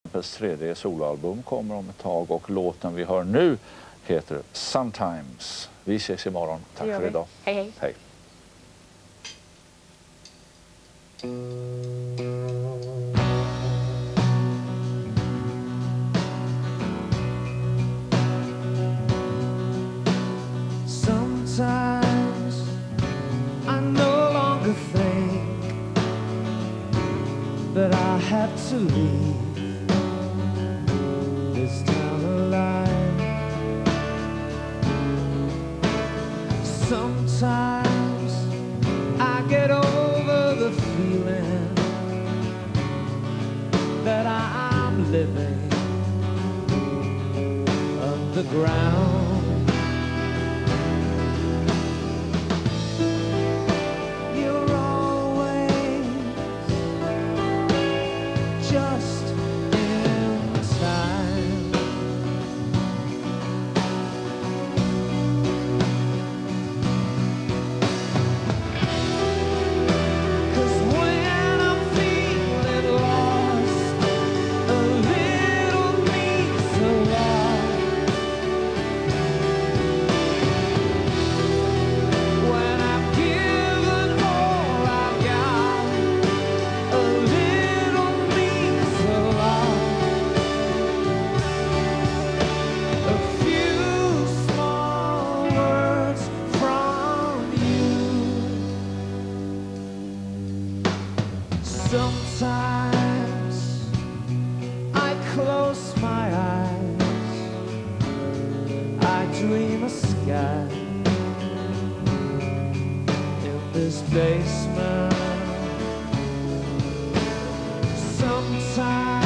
Tempests tredje soloalbum kommer om ett tag och låten vi hör nu heter Sometimes. Vi ses imorgon. Tack för idag. Hej hej. Hej. Sometimes I no longer think that I have to leave this town alive. Sometimes I get over the feeling that I'm living underground. You're always just in time. Cause when I'm feeling lost, a little means a lot. When I've given all I've got, a little means a lot. A few small words from you. Sometimes I close my eyes, I dream a sky in this basement. Sometimes